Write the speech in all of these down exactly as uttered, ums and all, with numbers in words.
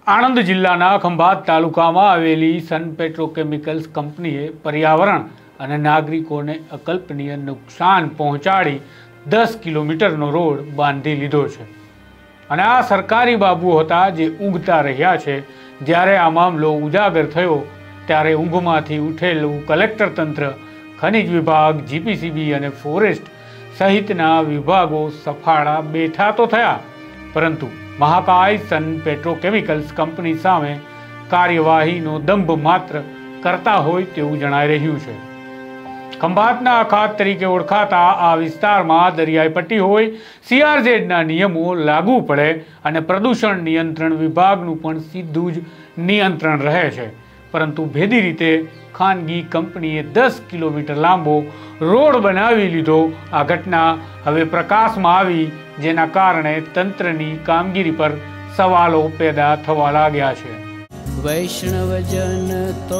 આણંદ જિલ્લાના ખંભાત તાલુકામાં આવેલી સન પેટ્રોકેમિકલ્સ કંપનીએ પર્યાવરણ અને નાગરિકોને અકલ્પનીય નુકસાન પહોંચાડી દસ કિલોમીટરનો રોડ બાંધી લીધો છે અને આ સરકારી બાબુઓ હતા જે ઊંઘતા રહ્યા છે। જ્યારે આ મામલો ઉજાગર થયો ત્યારે ઊંઘમાંથી ઉઠેલું કલેક્ટર તંત્ર, ખનિજ વિભાગ, જીપીસીબી અને ફોરેસ્ટ સહિતના વિભાગો સફાળા બેઠા તો થયા, પરંતુ મહાકાય સન પેટ્રોકેમિકલ્સ કંપની સામે કાર્યવાહીનો દંભ માત્ર કરતા હોય તેવું જણાઈ રહ્યું છે। ખંભાતના અખાત તરીકે ઓળખાતા આ વિસ્તારમાં દરિયાઈ પટ્ટી હોય, સીઆરઝેડના નિયમો લાગુ પડે અને પ્રદૂષણ નિયંત્રણ વિભાગનું પણ સીધું જ નિયંત્રણ રહે છે, પરંતુ ભેદી રીતે ખાનગી કંપનીએ દસ કિલોમીટર લાંબો રોડ બનાવી લીધો। આ ઘટના હવે પ્રકાશમાં આવી, જેના કારણે તંત્રની કામગીરી પર સવાલો પેદા થવા લાગ્યા છે। વૈષ્ણવજન તો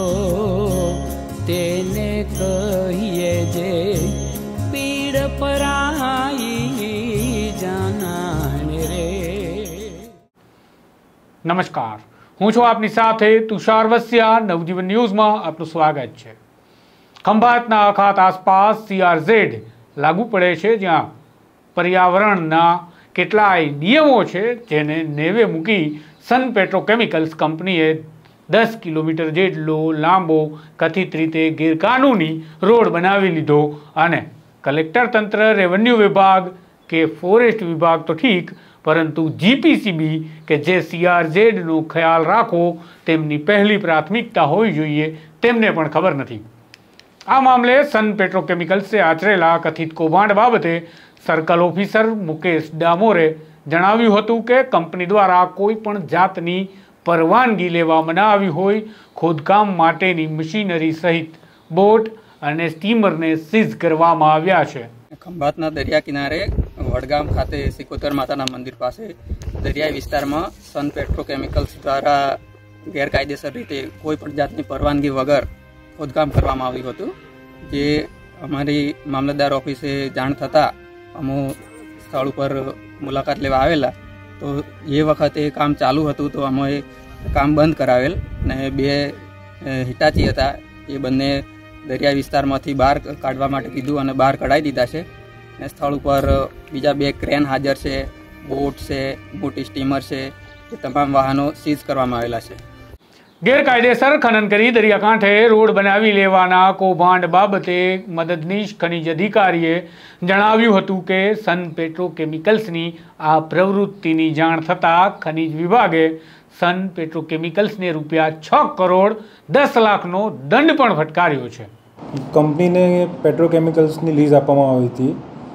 તેને કહીએ જે પીડ પરાઈ જાનાને રે। નમસ્કાર, હું છું આપની સાથે તુષાર વસ્યા। નવજીવન ન્યૂઝમાં આપનું સ્વાગત છે। ખંભાતના અખાત આસપાસ સીઆરઝેડ લાગુ પડે છે, જ્યાં પર્યાવરણના કેટલાય નિયમો છે જેને નેવે મૂકી સન પેટ્રોકેમિકલ્સ કંપનીએ દસ કિલોમીટર જેટલો લાંબો કથિત રીતે ગેરકાનૂની રોડ બનાવી લીધો અને કલેક્ટર તંત્ર, રેવન્યુ વિભાગ કે ફોરેસ્ટ વિભાગ તો ઠીક, પરંતુ જીપીસીબી કે જે સીઆરઝેડનો ખ્યાલ રાખવો તેમની પહેલી પ્રાથમિકતા હોવી જોઈએ, તેમને પણ ખબર નથી। આ મામલે સન પેટ્રોકેમિકલ્સે આચરેલા કથિત કૌભાંડ બાબતે સર્કલ ઓફિસર મુકેશ ડામોરે જણાવ્યું હતું કે કંપની દ્વારા કોઈ પણ જાતની પરવાનગી લેવામાં ન આવી હોય। ખોદકામ માટેની મશીનરી સહિત બોટ અને સ્ટીમરને સીઝ કરવામાં આવ્યા છે। ખંભાતના દરિયા કિનારે વડગામ ખાતે સિકોતર માતાના મંદિર પાસે દરિયાઈ વિસ્તારમાં સન પેટ્રોકેમિકલ્સ દ્વારા ગેરકાયદેસર રીતે કોઈ પણ જાતની પરવાનગી વગર ખોદકામ કરવામાં આવ્યું હતું, જે અમારી મામલતદાર ઓફિસે જાણ થતાં અમો સ્થળ ઉપર મુલાકાત લેવા આવેલા, તો એ વખતે કામ ચાલુ હતું તો અમે કામ બંધ કરાવેલ અને બે હિટાચી હતા એ બંને દરિયા વિસ્તારમાંથી બહાર કાઢવા માટે કીધું અને બહાર કઢાવી દીધા છે। અને સ્થળ ઉપર બીજા બે ક્રેન હાજર છે, બોટ છે, મોટી સ્ટીમર છે, એ તમામ વાહનો સીઝ કરવામાં આવેલા છે। ગેરકાયદેસર ખનન કરી દરિયાકાંઠે રોડ બનાવી લેવાના કૌભાંડ બાબતે મદદનીશ ખનિજ અધિકારીએ જણાવ્યું હતું કે સન પેટ્રોકેમિકલ્સની આ પ્રવૃત્તિની જાણ થતાં ખનિજ વિભાગે સન પેટ્રોકેમિકલ્સને રૂપિયા છ કરોડ દસ લાખનો દંડ પણ ફટકાર્યો છે। કંપનીને પેટ્રોકેમિકલ્સની લીઝ આપવામાં આવી હતી,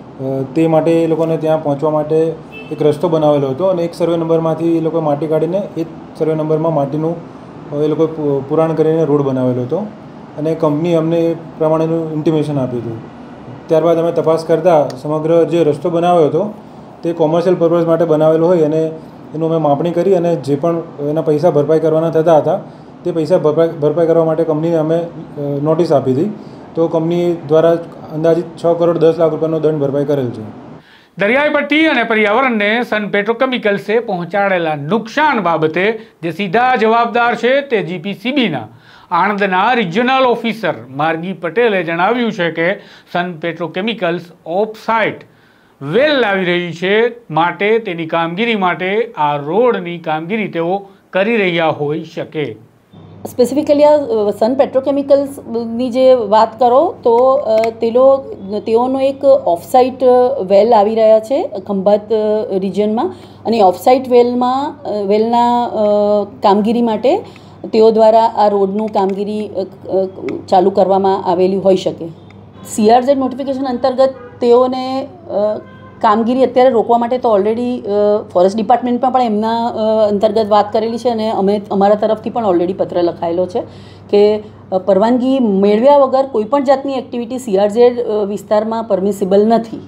તે માટે એ લોકોને ત્યાં પહોંચવા માટે એક રસ્તો બનાવેલો હતો અને એક સર્વે નંબરમાંથી એ લોકોએ માટી કાઢીને એ સર્વે નંબરમાં માટીનું એ લોકોએ પુરાણ કરીને રોડ બનાવેલો હતો અને કંપની અમને એ પ્રમાણેનું ઇન્ટિમેશન આપ્યું હતું। ત્યારબાદ અમે તપાસ કરતાં સમગ્ર જે રસ્તો બનાવ્યો હતો તે કોમર્શિયલ પર્પઝ માટે બનાવેલો હોય અને એનું અમે માપણી કરી અને જે પણ એના પૈસા ભરપાઈ કરવાના થતા હતા તે પૈસા ભરપાઈ ભરપાઈ કરવા માટે કંપનીને અમે નોટિસ આપી હતી, તો કંપની દ્વારા અંદાજિત છ કરોડ દસ લાખ રૂપિયાનો દંડ ભરપાઈ કરેલ છે। દરિયાઈ પટ્ટી અને પર્યાવરણને સન પેટ્રોકેમિકલ્સે પહોંચાડેલા નુકસાન બાબતે જે સીધા જવાબદાર છે તે જીપીસીબીના આણંદના રિજનલ ઓફિસર માર્ગી પટેલે જણાવ્યું છે કે Sun Petrochemicals off site well લાવી રહી છે, માટે તેની કામગીરી માટે આ રોડની કામગીરી તેઓ કરી રહ્યા હોઈ શકે। સ્પેસિફિકલી આ સન પેટ્રોકેમિકલ્સની જે વાત કરો તો તેલો તેઓનો એક ઓફસાઇટ વેલ આવી રહ્યા છે ખંભાત રિજનમાં, અને ઓફસાઇટ વેલમાં વેલના કામગીરી માટે તેઓ દ્વારા આ રોડનું કામગીરી ચાલુ કરવામાં આવેલી હોઈ શકે। સીઆરઝેડ નોટિફિકેશન અંતર્ગત તેઓને કામગીરી અત્યારે રોકવા માટે તો ઓલરેડી ફોરેસ્ટ ડિપાર્ટમેન્ટમાં પણ એમના અંતર્ગત વાત કરેલી છે અને અમે અમારા તરફથી પણ ઓલરેડી પત્ર લખાયેલો છે કે પરવાનગી મેળવ્યા વગર કોઈપણ જાતની એક્ટિવિટી સીઆરઝેડ વિસ્તારમાં પરમિસિબલ નથી।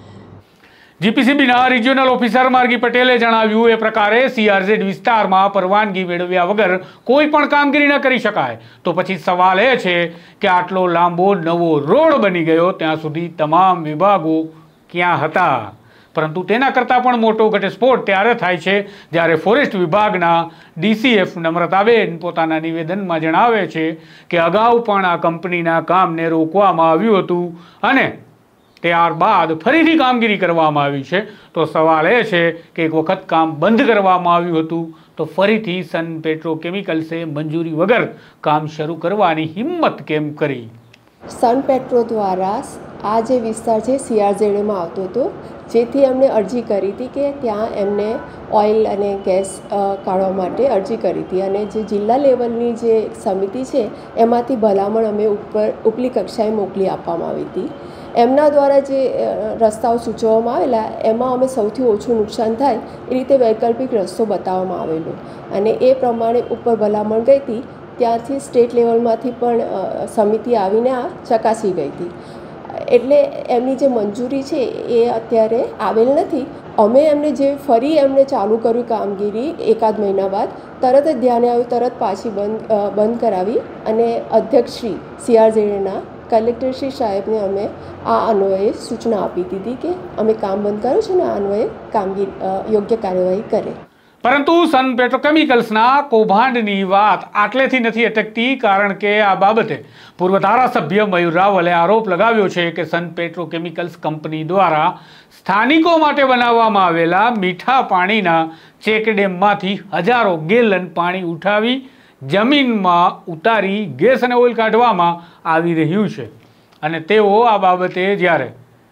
જીપીસીબીના રિજિયોનલ ઓફિસર માર્ગી પટેલે જણાવ્યું એ પ્રકારે સીઆરઝેડ વિસ્તારમાં પરવાનગી મેળવ્યા વગર કોઈ પણ કામગીરી ન કરી શકાય, તો પછી સવાલ એ છે કે આટલો લાંબો નવો રોડ બની ગયો ત્યાં સુધી તમામ વિભાગો ક્યાં હતા? પરંતુ તેના કરતાં પણ મોટો ઘટસ્ફોટ ત્યારે થાય છે જ્યારે ફોરેસ્ટ વિભાગના ડીસીએફ નમ્રતાબેન પોતાના નિવેદનમાં જણાવે છે કે અગાઉ પણ આ કંપનીના કામને રોકવામાં આવ્યું હતું અને ત્યારબાદ ફરીથી કામગીરી કરવામાં આવી છે. તો સવાલ એ છે કે એક વખત કામ બંધ કરવામાં આવ્યું હતું તો ફરીથી સન પેટ્રોકેમિકલ્સે મંજૂરી વગર કામ શરૂ કરવાની હિંમત કેમ કરી? સન પેટ્રો દ્વારા આ જે વિસ્તાર છે સીઆરઝેડમાં આવતો હતો, જેથી એમણે અરજી કરી હતી કે ત્યાં એમને ઓઇલ અને ગેસ કાઢવા માટે અરજી કરી હતી અને જે જિલ્લા લેવલની જે સમિતિ છે એમાંથી ભલામણ અમે ઉપર ઉપલી કક્ષાએ મોકલી આપવામાં આવી હતી. એમના દ્વારા જે રસ્તાઓ સૂચવવામાં આવેલા એમાં અમે સૌથી ઓછું નુકસાન થાય એ રીતે વૈકલ્પિક રસ્તો બતાવવામાં આવેલો અને એ પ્રમાણે ઉપર ભલામણ ગઈ હતી. ત્યાંથી સ્ટેટ લેવલમાંથી પણ સમિતિ આવીને આ ચકાસી ગઈ હતી. એટલે એમની જે મંજૂરી છે એ અત્યારે આવેલ નથી. અમે એમને જે ફરી એમને ચાલુ કર્યું કામગીરી એકાદ મહિના બાદ તરત જ ધ્યાને આવ્યું, તરત પાછી બંધ બંધ કરાવી અને અધ્યક્ષશ્રી સીઆરઝેડના કલેક્ટરશ્રી સાહેબને અમે આ અન્વયે સૂચના આપી દીધી કે અમે કામ બંધ કર્યું છે ને આ અન્વયે કામગીરી યોગ્ય કાર્યવાહી કરે. પરંતુ સન પેટ્રોકેમિકલ્સના કૌભાંડની વાત આટલેથી નથી અટકતી, કારણ કે આ બાબતે પૂર્વ ધારાસભ્ય મયુર રાવલે આરોપ લગાવ્યો છે કે સન પેટ્રોકેમિકલ્સ કંપની દ્વારા સ્થાનિકો માટે બનાવવામાં આવેલા મીઠા પાણીના ચેકડેમમાંથી હજારો ગેલન પાણી ઉઠાવી જમીનમાં ઉતારી ગેસ અને ઓઇલ કાઢવામાં આવી રહ્યું છે. અને તેઓ આ બાબતે જ્યારે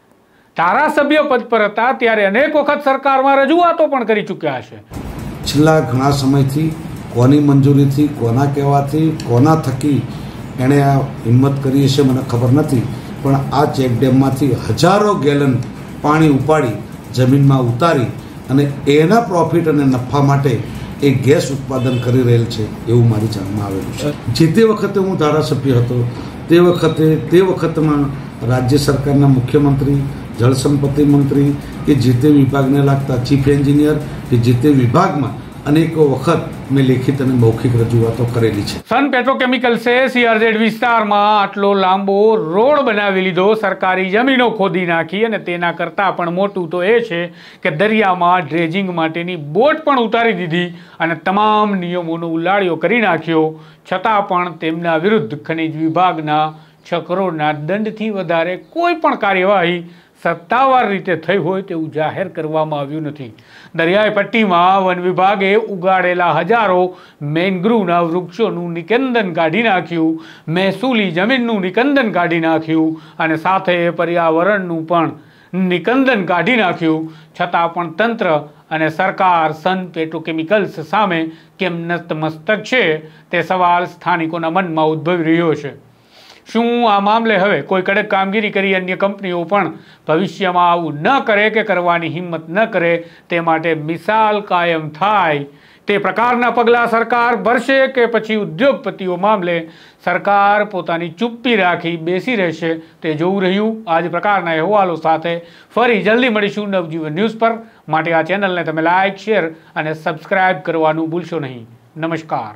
ધારાસભ્ય પદ પર હતા ત્યારે અનેક વખત સરકારમાં રજૂઆતો પણ કરી ચૂક્યા છે. છેલ્લા ઘણા સમયથી કોની મંજૂરીથી, કોના કહેવાથી, કોના થકી એણે આ હિંમત કરી હશે મને ખબર નથી, પણ આ ચેકડેમમાંથી હજારો ગેલન પાણી ઉપાડી જમીનમાં ઉતારી અને એના પ્રોફિટ અને નફા માટે એ ગેસ ઉત્પાદન કરી રહેલ છે એવું મારી જાણમાં આવેલું છે. જે તે વખતે હું ધારાસભ્ય હતો તે વખતે તે વખતમાં રાજ્ય સરકારના મુખ્યમંત્રી, જળસંપત્તિ મંત્રી કે જે તે વિભાગને લાગતા ચીફ એન્જિનિયર કે જે તે વિભાગમાં અનેકો વખત મેં લેખિત અને મૌખિક રજૂઆતો કરેલી છે. સન પેટ્રોકેમિકલ્સે સીઆરઝેડ વિસ્તારમાં આટલો લાંબો રોડ બનાવી લીધો, સરકારી જમીનો ખોદી નાખી અને તેના કરતાં પણ મોટું તો એ છે કે દરિયામાં ડ્રેજિંગ માટેની બોટ પણ ઉતારી દીધી અને તમામ નિયમોનો ઉલાળ્યો કરી નાખ્યો. છતાં પણ તેમના વિરુદ્ધ ખનિજ વિભાગના છ કરોડના દંડથી વધારે કોઈ પણ કાર્યવાહી સત્તાવાર રીતે થઈ હોય તેવું જાહેર કરવામાં આવ્યું નથી. દરિયાઈ પટ્ટીમાં વન વિભાગે ઉગાડેલા હજારો મેનગ્રુવના વૃક્ષોનું નિકંદન કાઢી નાખ્યું, મહેસૂલી જમીનનું નિકંદન કાઢી નાખ્યું અને સાથે પર્યાવરણનું પણ નિકંદન કાઢી નાખ્યું. છતાં પણ તંત્ર અને સરકાર સન પેટ્રોકેમિકલ્સ સામે કેમ નતમસ્તક છે તે સવાલ સ્થાનિકોના મનમાં ઉદ્ભવી રહ્યો છે. શું આ મામલે હવે કોઈ કડક કામગીરી કરી અન્ય કંપનીઓ પણ ભવિષ્યમાં આવું ન કરે કે કરવાની હિંમત ન કરે તે માટે મિસાલ કાયમ થાય તે પ્રકારના પગલાં સરકાર ભરશે કે પછી ઉદ્યોગપતિઓ મામલે સરકાર પોતાની ચૂપ્પી રાખી બેસી રહેશે તે જોવું રહ્યું. આ જ પ્રકારના અહેવાલો સાથે ફરી જલ્દી મળીશું નવજીવન ન્યૂઝ પર. માટે આ ચેનલને તમે લાઇક, શેર અને સબસ્ક્રાઇબ કરવાનું ભૂલશો નહીં. નમસ્કાર.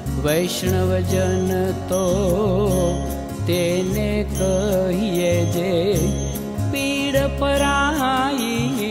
વૈષ્ણવજન તો તેને કહીએ જે પીડ પરાઈ.